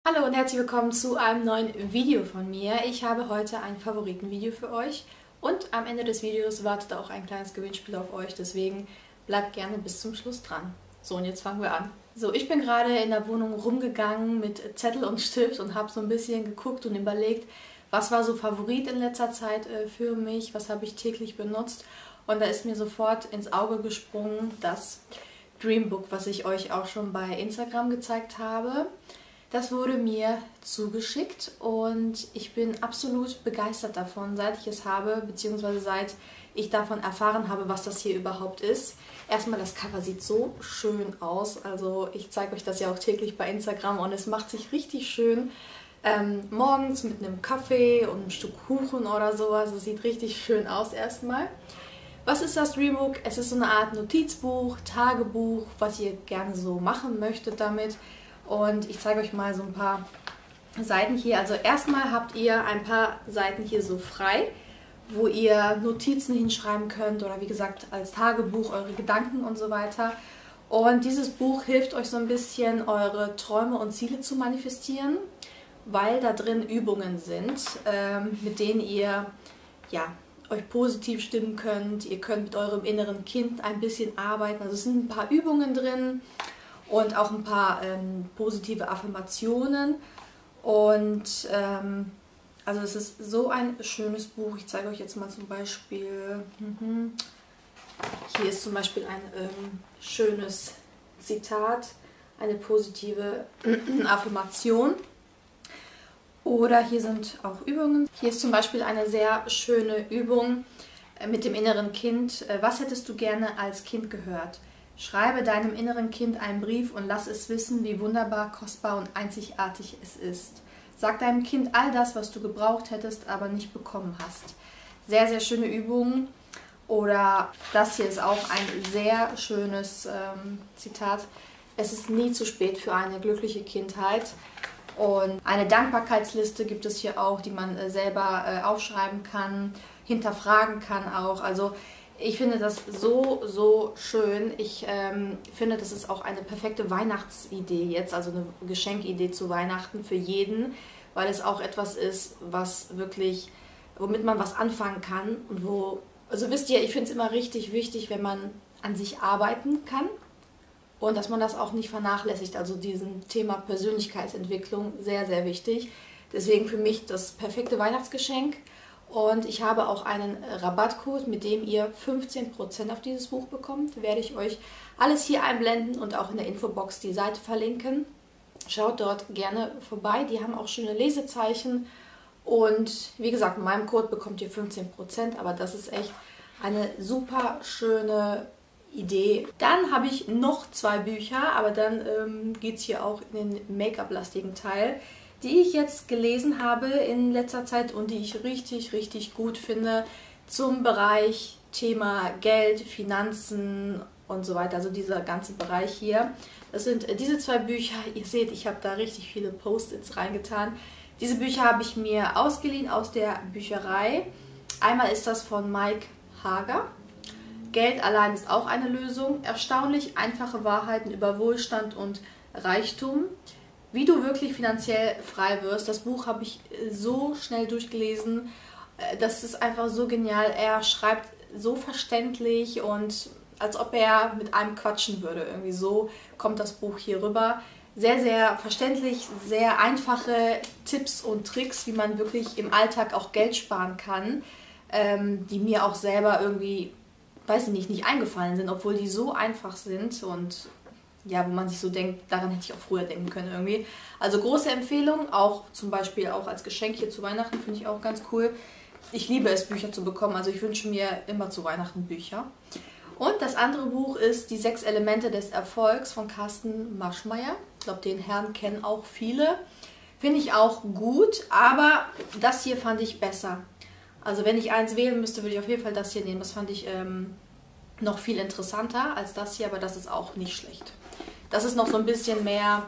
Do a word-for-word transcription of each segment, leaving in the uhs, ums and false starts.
Hallo und herzlich willkommen zu einem neuen Video von mir. Ich habe heute ein Favoritenvideo für euch und am Ende des Videos wartet auch ein kleines Gewinnspiel auf euch, deswegen bleibt gerne bis zum Schluss dran. So, und jetzt fangen wir an. So, ich bin gerade in der Wohnung rumgegangen mit Zettel und Stift und habe so ein bisschen geguckt und überlegt, was war so Favorit in letzter Zeit äh, für mich, was habe ich täglich benutzt, und da ist mir sofort ins Auge gesprungen das Dreambook, was ich euch auch schon bei Instagram gezeigt habe. Das wurde mir zugeschickt und ich bin absolut begeistert davon, seit ich es habe, beziehungsweise seit ich davon erfahren habe, was das hier überhaupt ist. Erstmal, das Cover sieht so schön aus, also ich zeige euch das ja auch täglich bei Instagram und es macht sich richtig schön ähm, morgens mit einem Kaffee und einem Stück Kuchen oder sowas. Es sieht richtig schön aus erstmal. Was ist das Dreambook? Es ist so eine Art Notizbuch, Tagebuch, was ihr gerne so machen möchtet damit. Und ich zeige euch mal so ein paar Seiten hier. Also erstmal habt ihr ein paar Seiten hier so frei, wo ihr Notizen hinschreiben könnt oder wie gesagt als Tagebuch eure Gedanken und so weiter. Und dieses Buch hilft euch so ein bisschen, eure Träume und Ziele zu manifestieren, weil da drin Übungen sind, ähm, mit denen ihr ja, euch positiv stimmen könnt. Ihr könnt mit eurem inneren Kind ein bisschen arbeiten. Also es sind ein paar Übungen drin. Und auch ein paar ähm, positive Affirmationen. Und ähm, also es ist so ein schönes Buch. Ich zeige euch jetzt mal zum Beispiel, mhm. Hier ist zum Beispiel ein ähm, schönes Zitat, eine positive Affirmation. Oder hier sind auch Übungen. Hier ist zum Beispiel eine sehr schöne Übung äh, mit dem inneren Kind. Äh, was hättest du gerne als Kind gehört? Schreibe deinem inneren Kind einen Brief und lass es wissen, wie wunderbar, kostbar und einzigartig es ist. Sag deinem Kind all das, was du gebraucht hättest, aber nicht bekommen hast. Sehr, sehr schöne Übungen. Oder das hier ist auch ein sehr schönes ähm, Zitat. Es ist nie zu spät für eine glückliche Kindheit. Und eine Dankbarkeitsliste gibt es hier auch, die man äh, selber äh, aufschreiben kann, hinterfragen kann auch. Also ich finde das so, so schön. Ich ähm, finde, das ist auch eine perfekte Weihnachtsidee jetzt, also eine Geschenkidee zu Weihnachten für jeden, weil es auch etwas ist, was wirklich, womit man was anfangen kann und wo, also wisst ihr, ich finde es immer richtig wichtig, wenn man an sich arbeiten kann und dass man das auch nicht vernachlässigt, also diesen Thema Persönlichkeitsentwicklung, sehr, sehr wichtig. Deswegen für mich das perfekte Weihnachtsgeschenk. Und ich habe auch einen Rabattcode, mit dem ihr fünfzehn Prozent auf dieses Buch bekommt. Werde ich euch alles hier einblenden und auch in der Infobox die Seite verlinken. Schaut dort gerne vorbei. Die haben auch schöne Lesezeichen. Und wie gesagt, mit meinem Code bekommt ihr fünfzehn Prozent. Aber das ist echt eine super schöne Idee. Dann habe ich noch zwei Bücher, aber dann ähm, geht es hier auch in den Make-up-lastigen Teil, die ich jetzt gelesen habe in letzter Zeit und die ich richtig, richtig gut finde zum Bereich Thema Geld, Finanzen und so weiter. Also dieser ganze Bereich hier. Das sind diese zwei Bücher. Ihr seht, ich habe da richtig viele Post-its reingetan. Diese Bücher habe ich mir ausgeliehen aus der Bücherei. Einmal ist das von Mike Hager. Geld allein ist auch eine Lösung. Erstaunlich einfache Wahrheiten über Wohlstand und Reichtum. Wie du wirklich finanziell frei wirst. Das Buch habe ich so schnell durchgelesen. Das ist einfach so genial. Er schreibt so verständlich und als ob er mit einem quatschen würde. Irgendwie so kommt das Buch hier rüber. Sehr, sehr verständlich, sehr einfache Tipps und Tricks, wie man wirklich im Alltag auch Geld sparen kann, ähm, die mir auch selber irgendwie, weiß ich nicht, nicht eingefallen sind, obwohl die so einfach sind und ja, wo man sich so denkt, daran hätte ich auch früher denken können irgendwie. Also große Empfehlung, auch zum Beispiel auch als Geschenk hier zu Weihnachten, finde ich auch ganz cool. Ich liebe es, Bücher zu bekommen, also ich wünsche mir immer zu Weihnachten Bücher. Und das andere Buch ist Die sechs Elemente des Erfolgs von Carsten Maschmeyer. Ich glaube, den Herrn kennen auch viele. Finde ich auch gut, aber das hier fand ich besser. Also wenn ich eins wählen müsste, würde ich auf jeden Fall das hier nehmen. Das fand ich ähm, noch viel interessanter als das hier, aber das ist auch nicht schlecht. Das ist noch so ein bisschen mehr,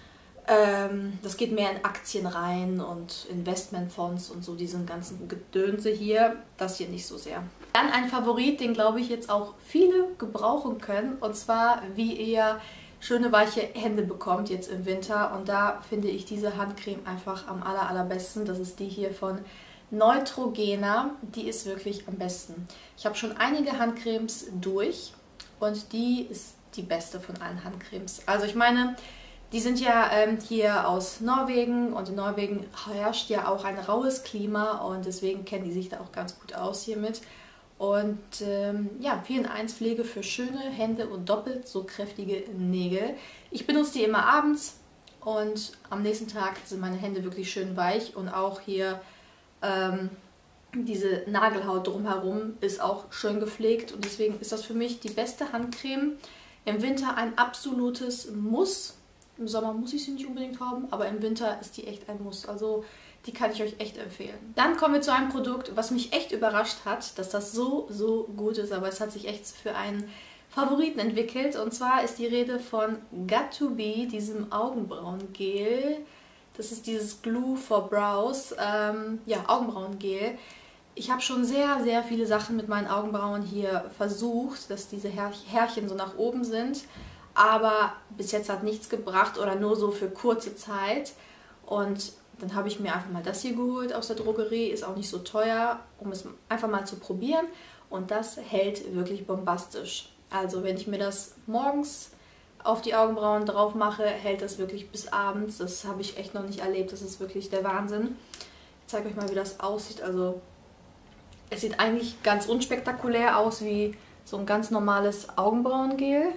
ähm, das geht mehr in Aktien rein und Investmentfonds und so diesen ganzen Gedönse hier. Das hier nicht so sehr. Dann ein Favorit, den glaube ich jetzt auch viele gebrauchen können. Und zwar, wie ihr schöne weiche Hände bekommt jetzt im Winter. Und da finde ich diese Handcreme einfach am aller, allerbesten. Das ist die hier von Neutrogena. Die ist wirklich am besten. Ich habe schon einige Handcremes durch und die ist die beste von allen Handcremes. Also ich meine, die sind ja ähm, hier aus Norwegen und in Norwegen herrscht ja auch ein raues Klima und deswegen kennen die sich da auch ganz gut aus hiermit. Und ähm, ja, vier in eins Pflege für schöne Hände und doppelt so kräftige Nägel. Ich benutze die immer abends und am nächsten Tag sind meine Hände wirklich schön weich und auch hier ähm, diese Nagelhaut drumherum ist auch schön gepflegt und deswegen ist das für mich die beste Handcreme. Im Winter ein absolutes Muss. Im Sommer muss ich sie nicht unbedingt haben, aber im Winter ist die echt ein Muss. Also die kann ich euch echt empfehlen. Dann kommen wir zu einem Produkt, was mich echt überrascht hat, dass das so, so gut ist. Aber es hat sich echt für einen Favoriten entwickelt. Und zwar ist die Rede von got to be, diesem Augenbrauengel. Das ist dieses Glue for Brows, ähm, ja, Augenbrauengel. Ich habe schon sehr, sehr viele Sachen mit meinen Augenbrauen hier versucht, dass diese Härchen so nach oben sind. Aber bis jetzt hat nichts gebracht oder nur so für kurze Zeit. Und dann habe ich mir einfach mal das hier geholt aus der Drogerie. Ist auch nicht so teuer, um es einfach mal zu probieren. Und das hält wirklich bombastisch. Also wenn ich mir das morgens auf die Augenbrauen drauf mache, hält das wirklich bis abends. Das habe ich echt noch nicht erlebt. Das ist wirklich der Wahnsinn. Ich zeige euch mal, wie das aussieht. Also es sieht eigentlich ganz unspektakulär aus, wie so ein ganz normales Augenbrauengel.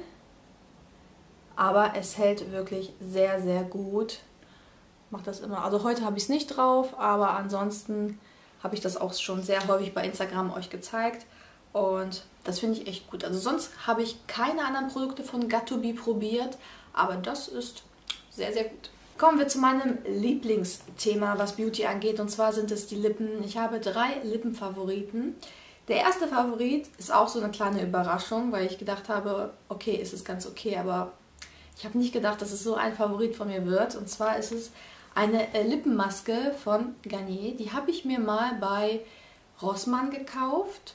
Aber es hält wirklich sehr, sehr gut. Mache das immer. Also heute habe ich es nicht drauf, aber ansonsten habe ich das auch schon sehr häufig bei Instagram euch gezeigt. Und das finde ich echt gut. Also sonst habe ich keine anderen Produkte von got to be probiert, aber das ist sehr, sehr gut. Kommen wir zu meinem Lieblingsthema, was Beauty angeht, und zwar sind es die Lippen. Ich habe drei Lippenfavoriten. Der erste Favorit ist auch so eine kleine Überraschung, weil ich gedacht habe, okay, es ist ganz okay, aber ich habe nicht gedacht, dass es so ein Favorit von mir wird. Und zwar ist es eine Lippenmaske von Garnier. Die habe ich mir mal bei Rossmann gekauft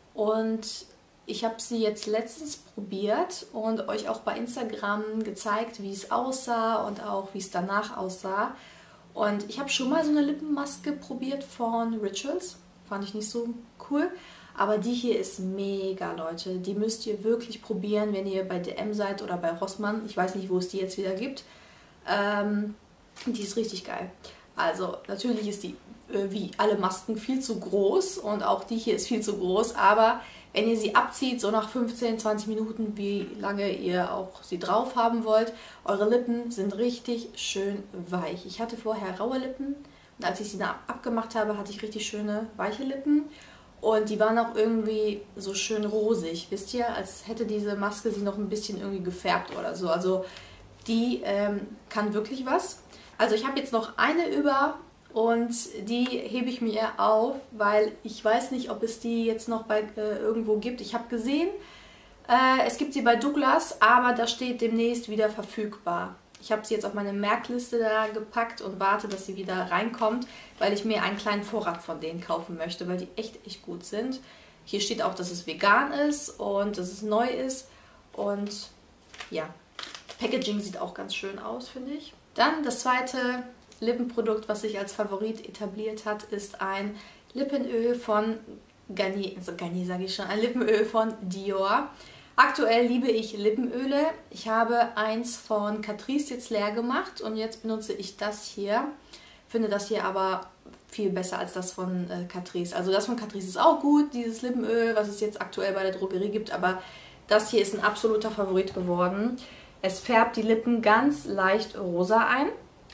und ich habe sie jetzt letztens probiert und euch auch bei Instagram gezeigt, wie es aussah und auch wie es danach aussah. Und ich habe schon mal so eine Lippenmaske probiert von Rituals. Fand ich nicht so cool. Aber die hier ist mega, Leute. Die müsst ihr wirklich probieren, wenn ihr bei D M seid oder bei Rossmann. Ich weiß nicht, wo es die jetzt wieder gibt. Ähm, die ist richtig geil. Also natürlich ist die, äh, wie alle Masken, viel zu groß. Und auch die hier ist viel zu groß. Aber wenn ihr sie abzieht, so nach fünfzehn, zwanzig Minuten, wie lange ihr auch sie drauf haben wollt, eure Lippen sind richtig schön weich. Ich hatte vorher raue Lippen. Und als ich sie dann abgemacht habe, hatte ich richtig schöne, weiche Lippen. Und die waren auch irgendwie so schön rosig, wisst ihr? Als hätte diese Maske sie noch ein bisschen irgendwie gefärbt oder so. Also die ähm, kann wirklich was. Also ich habe jetzt noch eine über und die hebe ich mir auf, weil ich weiß nicht, ob es die jetzt noch bei äh, irgendwo gibt. Ich habe gesehen, äh, es gibt sie bei Douglas, aber da steht demnächst wieder verfügbar. Ich habe sie jetzt auf meine Merkliste da gepackt und warte, dass sie wieder reinkommt, weil ich mir einen kleinen Vorrat von denen kaufen möchte, weil die echt, echt gut sind. Hier steht auch, dass es vegan ist und dass es neu ist. Und ja, das Packaging sieht auch ganz schön aus, finde ich. Dann das zweite Lippenprodukt, was sich als Favorit etabliert hat, ist ein Lippenöl von Garnier, also Garnier sage ich schon, ein Lippenöl von Dior. Aktuell liebe ich Lippenöle. Ich habe eins von Catrice jetzt leer gemacht und jetzt benutze ich das hier. Finde das hier aber viel besser als das von äh, Catrice. Also das von Catrice ist auch gut, dieses Lippenöl, was es jetzt aktuell bei der Drogerie gibt, aber das hier ist ein absoluter Favorit geworden. Es färbt die Lippen ganz leicht rosa ein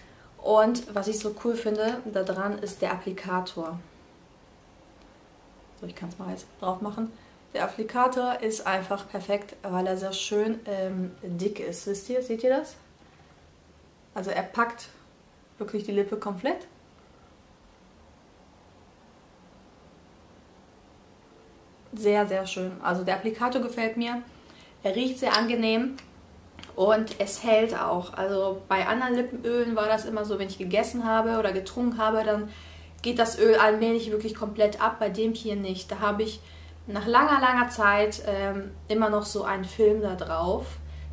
und was ich so cool finde daran ist der Applikator. So, ich kann es mal jetzt drauf machen. Der Applikator ist einfach perfekt, weil er sehr schön ähm, dick ist. Wisst ihr, seht ihr das? Also er packt wirklich die Lippe komplett. Sehr, sehr schön. Also der Applikator gefällt mir. Er riecht sehr angenehm und es hält auch. Also bei anderen Lippenölen war das immer so, wenn ich gegessen habe oder getrunken habe, dann geht das Öl allmählich wirklich komplett ab. Bei dem hier nicht. Da habe ich nach langer, langer Zeit ähm, immer noch so einen Film da drauf.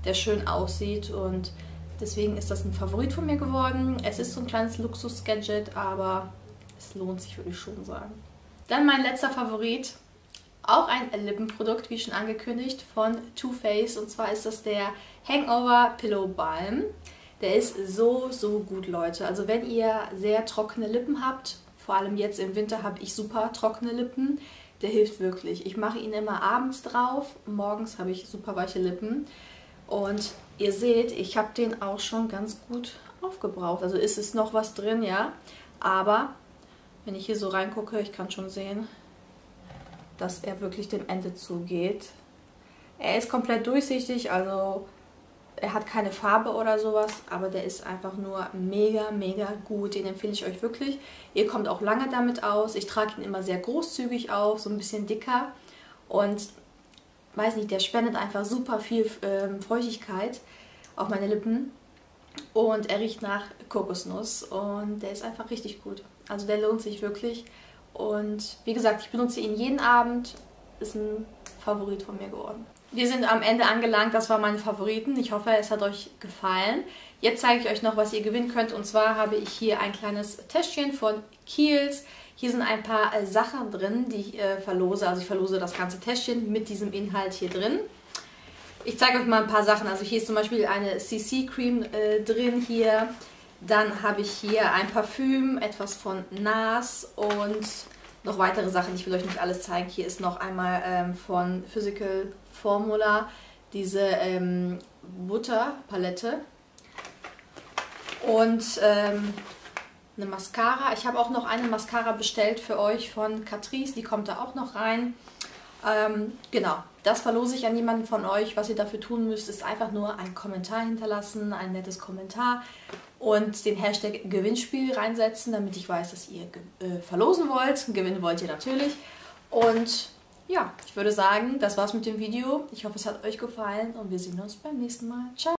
der schön aussieht und deswegen ist das ein Favorit von mir geworden. Es ist so ein kleines Luxus-Gadget, aber es lohnt sich, würde ich schon sagen. Dann mein letzter Favorit, auch ein Lippenprodukt, wie schon angekündigt, von Too Faced. Und zwar ist das der Hangover Pillow Balm. Der ist so, so gut, Leute. Also wenn ihr sehr trockene Lippen habt, vor allem jetzt im Winter habe ich super trockene Lippen, der hilft wirklich. Ich mache ihn immer abends drauf, morgens habe ich super weiche Lippen. Und ihr seht, ich habe den auch schon ganz gut aufgebraucht. Also ist es noch was drin, ja. Aber wenn ich hier so reingucke, ich kann schon sehen, dass er wirklich dem Ende zugeht. Er ist komplett durchsichtig, also er hat keine Farbe oder sowas, aber der ist einfach nur mega, mega gut. Den empfehle ich euch wirklich. Ihr kommt auch lange damit aus. Ich trage ihn immer sehr großzügig auf, so ein bisschen dicker. Und weiß nicht, der spendet einfach super viel ähm, Feuchtigkeit auf meine Lippen. Und er riecht nach Kokosnuss und der ist einfach richtig gut. Also der lohnt sich wirklich. Und wie gesagt, ich benutze ihn jeden Abend. Ist ein Favorit von mir geworden. Wir sind am Ende angelangt, das waren meine Favoriten. Ich hoffe, es hat euch gefallen. Jetzt zeige ich euch noch, was ihr gewinnen könnt. Und zwar habe ich hier ein kleines Täschchen von Kiehl's. Hier sind ein paar äh, Sachen drin, die ich äh, verlose. Also ich verlose das ganze Täschchen mit diesem Inhalt hier drin. Ich zeige euch mal ein paar Sachen. Also hier ist zum Beispiel eine C C-Cream äh, drin hier. Dann habe ich hier ein Parfüm, etwas von N A S und noch weitere Sachen. Ich will euch nicht alles zeigen. Hier ist noch einmal ähm, von Physical Formula diese ähm, Butterpalette und ähm, eine Mascara. Ich habe auch noch eine Mascara bestellt für euch von Catrice. Die kommt da auch noch rein. Ähm, genau, das verlose ich an jemanden von euch. Was ihr dafür tun müsst, ist einfach nur einen Kommentar hinterlassen, ein nettes Kommentar und den Hashtag Gewinnspiel reinsetzen, damit ich weiß, dass ihr äh, verlosen wollt. Gewinnen wollt ihr natürlich. Und ja, ich würde sagen, das war's mit dem Video. Ich hoffe, es hat euch gefallen und wir sehen uns beim nächsten Mal. Ciao!